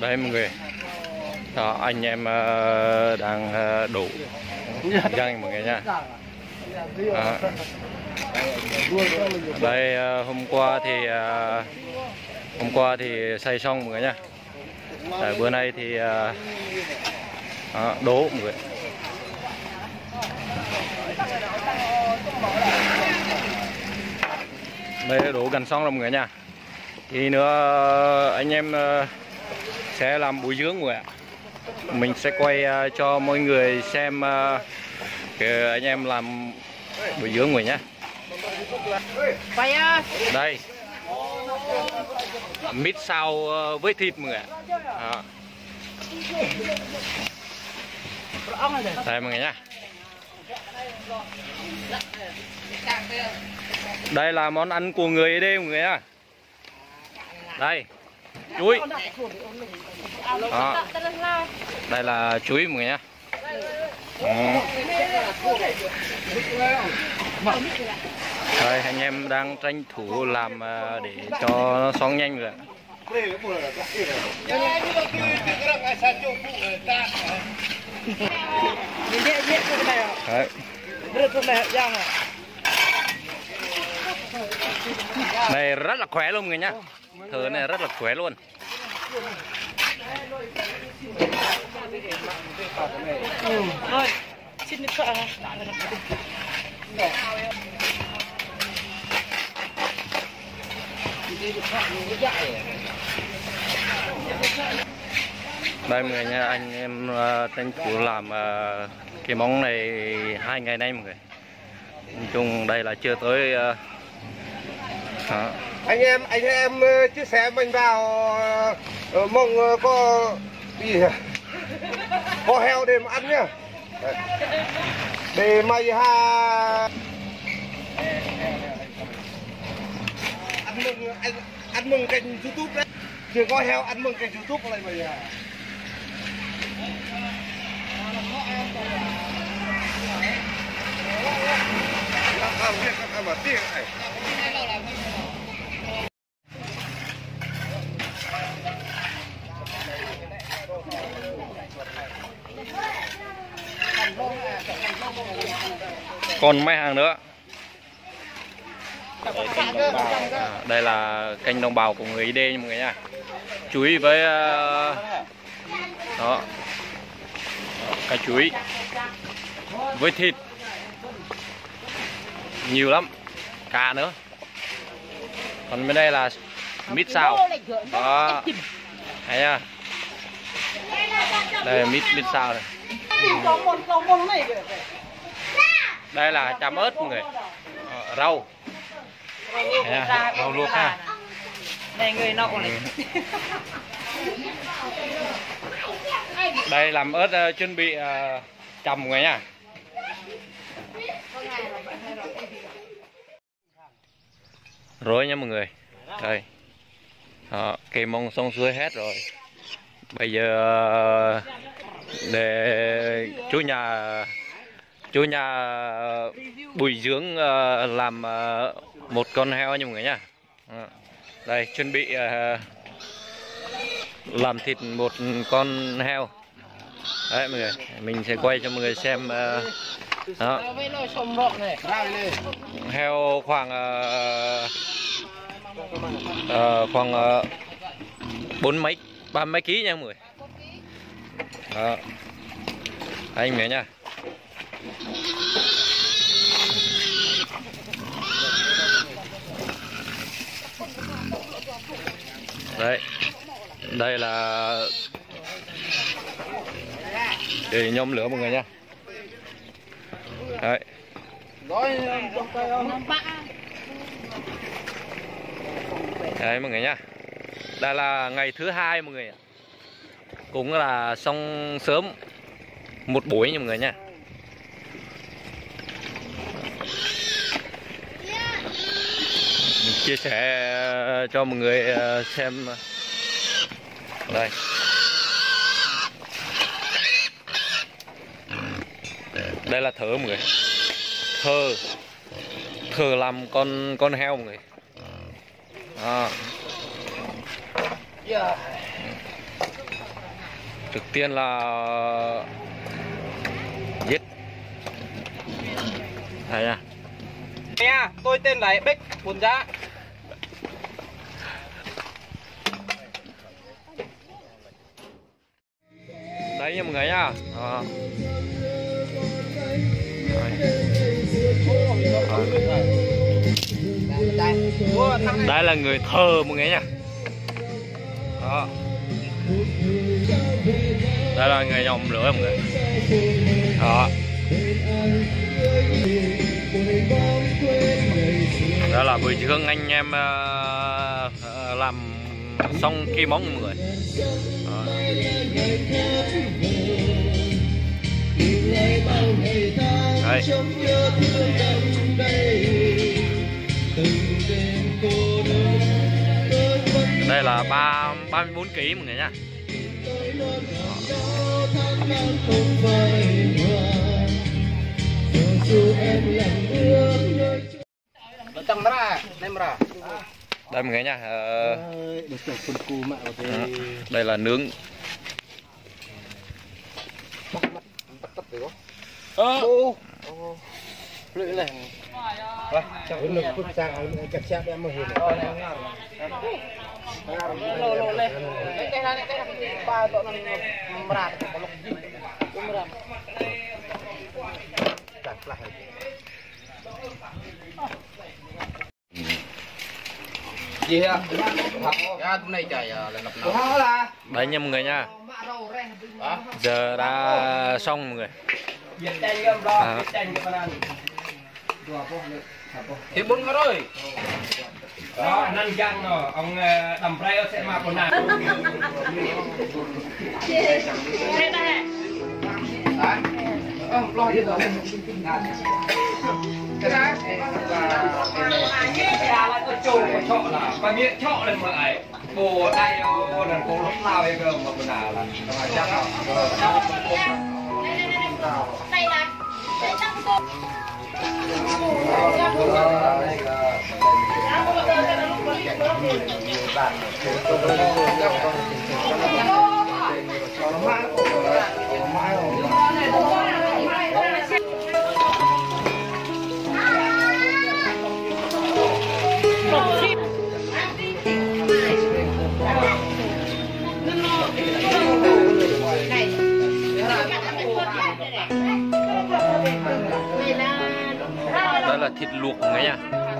Đây mọi người, đó, anh em đang đổ răng mọi người nha. Đây hôm qua thì xay xong mọi người nha. Tại bữa nay thì đổ mọi người. Đây đổ gần xong rồi mọi người nha. Thì nữa anh em sẽ làm bồi dưỡng mọi người ạ. Mình sẽ quay cho mọi người xem anh em làm bồi dưỡng người nhé. Đây mít xào với thịt mọi người ạ. Đây mọi người nhá. Đây là món ăn của người đây mọi người ạ. Đây chuối. Đó. Đây là chuối mọi người nhá. Rồi anh em đang tranh thủ làm để cho nó xong nhanh rồi. Đấy. Này rất là khỏe luôn người nhá. Thử này rất là khỏe luôn. Rồi, xin được sợ. Đây mọi người nha, anh em tranh thủ làm cái món này 2 ngày nay mọi người. Nói chung đây là chưa tới anh em chia sẻ mình vào mong có gì có heo để mà ăn nhá. Để mày ăn mừng kênh YouTube đấy. Đừng có heo ăn mừng kênh YouTube này mày à. Còn mấy hàng nữa. Đây là kênh đồng bào của người ID nha mọi người nha. Chuối với đó, cá chuối với thịt nhiều lắm, cá nữa. Còn bên đây là mít xào đó, thấy nha. Đây là mít xào này. Đây là chấm ớt mọi người, rau, rau luộc ha. Này người nọ này. Đây làm ớt chuẩn bị chầm mọi người nha. Rồi nha mọi người. Đây. Cây mông xong xuôi hết rồi. Bây giờ để chú nhà bồi dưỡng làm một con heo nha mọi người nha. Đây chuẩn bị làm thịt một con heo. Đấy mọi người, mình sẽ quay cho mọi người xem đó. Heo khoảng 3 mấy ký nha mọi người. Đó. Anh nhớ nha. Đấy, đây là để nhóm lửa mọi người nha. Đấy. Đấy mọi người nha. Đây là ngày thứ 2 mọi người ạ. Cũng là xong sớm một buổi nha mọi người nha. Mình chia sẻ cho mọi người xem. Đây. Đây là thớ mọi người. Thờ làm con heo mọi người. Đó. Trước tiên là giết đây nha. Nha, tôi tên là Bích Bùn Giá. Đấy nha mọi người nhá. Đây là người thờ mọi người nha. Đó. Đây là người dòng lửa mọi người. Đó. Đó là buổi trưa anh em làm xong cây móng mọi người. Đó. Đây. Đây là 34 kg mọi người nhá. Đây mọi người nha. Đây là nướng. Lưỡi này. Chẳng lực phức sang chắc chắn em mới hiểu. Lô lên. Cái này ba tụi nó mrạt, mrạt. Đặt lại. Gì hả? Dạ, hôm nay trời là ngập nổi. Đấy nha mọi người nha. Giờ đã xong mọi người. Thì bốn cái rồi. Đó, năn chăng rồi, ông đầm reo sẽ mặc quần nào. Lo đi rồi. Cái này là tôi trộn của trọ là bà miệng trọ lên mà ấy. Cô đây cô là cô lúc nào ấy cơ mà quần nào là chắc rồi. Đây là để tăng cô. Đây là thịt luộc mọi người nha.